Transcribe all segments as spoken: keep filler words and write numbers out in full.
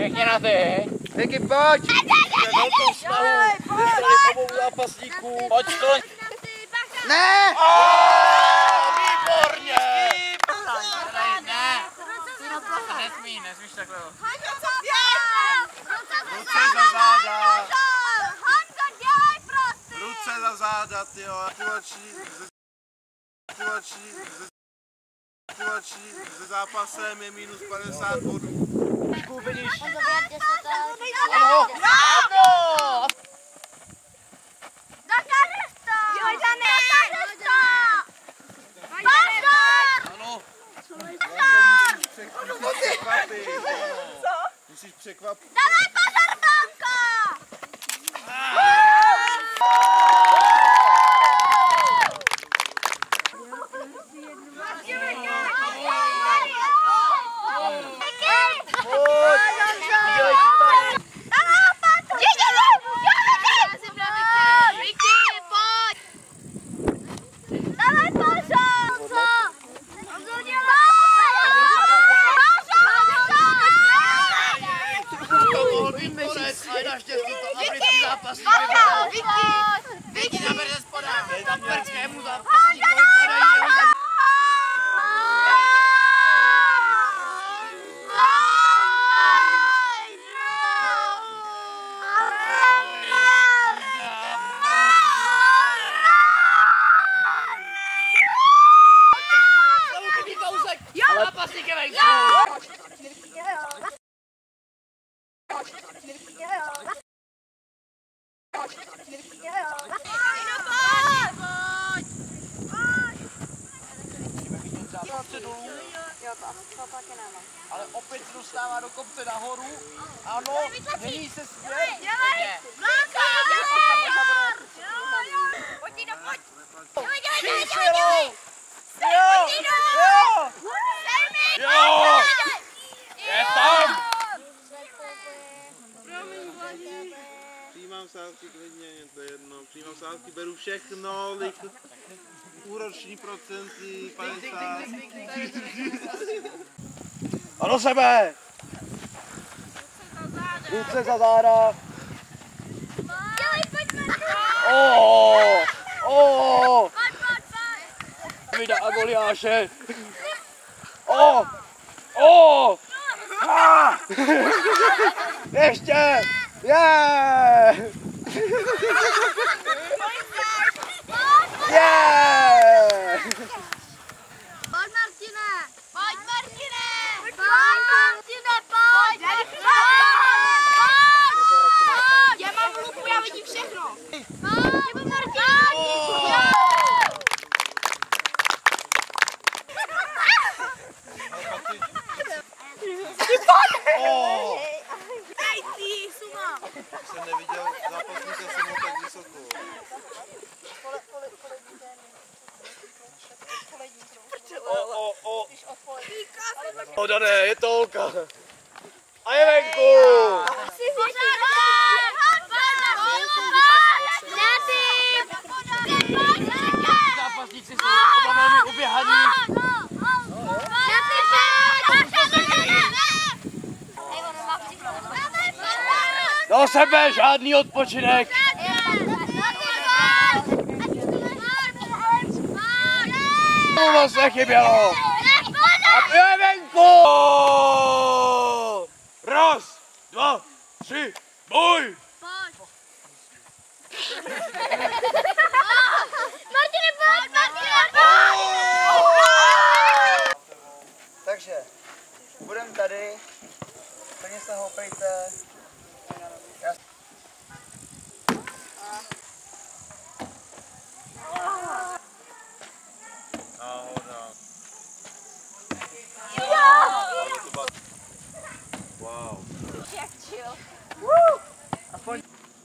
Pěkně na ty. Vicky, pojď! Máme velkou snahu ze strany obou zápasníků. Pojď skloň. Ne! Výborně! Ne, nesmí, nesmíš takhle. Ruce za záda. Ruce za záda, tyjo. Akulační se zápasem je minus padesát bodů. Finish. Ano! Ano! Dokážeš to! Dokážeš to! Pozor! Ano! Musíš překvapit. Musíš překvapit. Dávej pozor, Blanko! Vicky zabere ze spoda. Tam prčkému zápasníkovi padají jeho za... Zápasník je venku. Ale opět se dostává do kopce nahoru. Ano, mění se směr. Pojď, Tino, pojď! Silou! Jo! Jo! Jo! Je tam! Přijímám sázky klidně, to je jedno. Přijímám sázky, beru všechno, lik, úroční procenty, padesát. A do sebe! Ruce za záda. Oh, oh. Vida a Goliáše. Oh, oh. Ah. Ještě. Yeah. Yeah. Pojď, Martine! Pojď, Martine! Pojď, Martine, pojď! Pojď! Já mám lupu, já vidím všechno. Pojď, Martine! Oh. Dej ty, suma! Jsem neviděl zápasníka se mnou tak vysoko. O, o, o. Odané, je to Olka. A je venku. Zápasníci jsou oba velmi uběhaní. Do sebe, žádný odpočinek. To moc nechybělo. A je venku. Raz, dva, tři, boj. Martine, pojď, Martine, pojď! Takže, budem tady. Plně se houpejte. Wow. Jak chill. Aspoň.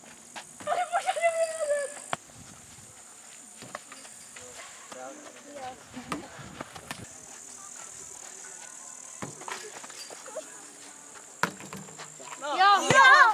Jo, jo.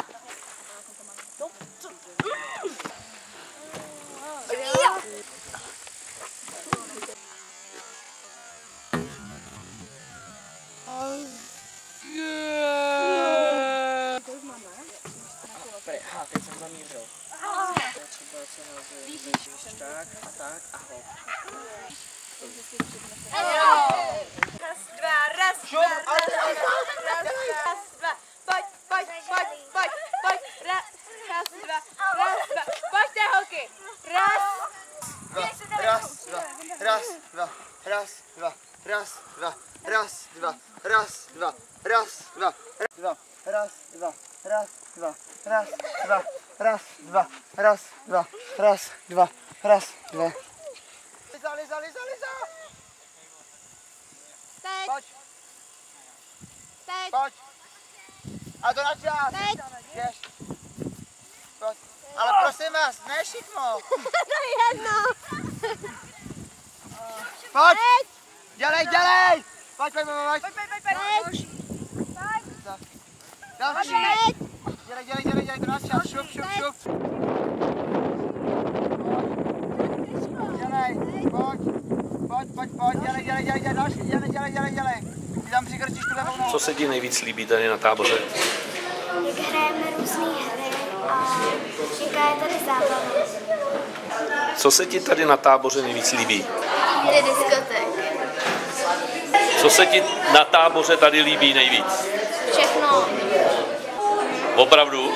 Šup, ale Raz, dva, pojď, pojď, pojď, pojď, pojď, raz, raz, dva, raz, dva, pojďte holky, raz, raz, dva, raz, dva, raz, dva, raz, dva, raz, dva, raz, dva, raz, dva, raz, dva, raz, dva, raz, dva, raz, dva, raz, dva, raz, dva, raz, dva. Liza, Liza, Liza, Liza! teď, Pojď, teď, pojď. A to na čas. teď, Běž. Pojď. Ale prosím vás, ne všechno. to je jedno, Pojď, teď, dělej, dělej. Pojď, pojď, pojď, pojď. teď, Další. teď, Dělej, dělej, dělej, dělej, to na čas. Šup, šup, šup. Dělej, pojď. Pojď, pojď, pojď, dělej, dělej, dělej, dělej, další, dělej, dělej, dělej, dělej. Ty tam přikrčíš tu levou nohu. Co se ti nejvíc líbí tady na táboře? Jak hrajeme různé hry a jaká je tady zábava. Co se ti tady na táboře nejvíc líbí? Ty diskoték. Co se ti na táboře tady líbí nejvíc? Všechno. Opravdu?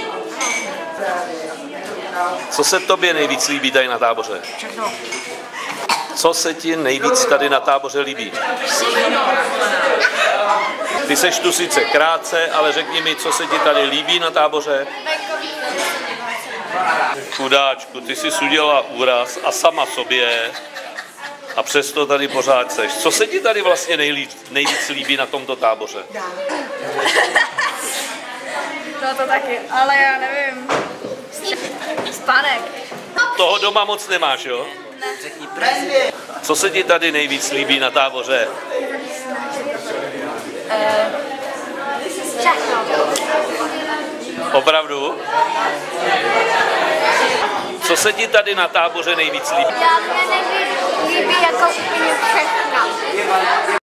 Co se tobě nejvíc líbí tady na táboře? Všechno. Co se ti nejvíc tady na táboře líbí? Ty seš tu sice krátce, ale řekni mi, co se ti tady líbí na táboře? Chudáčku, ty jsi udělala úraz a sama sobě a přesto tady pořád seš. Co se ti tady vlastně nejlíc, nejvíc líbí na tomto táboře? No to taky, ale já nevím. Spánek. Toho doma moc nemáš, jo? Brandy. Co se ti tady nejvíc líbí na táboře? Všechno. Opravdu? Co se ti tady na táboře nejvíc líbí? Já mě nejvíc líbí jako úplně všechno.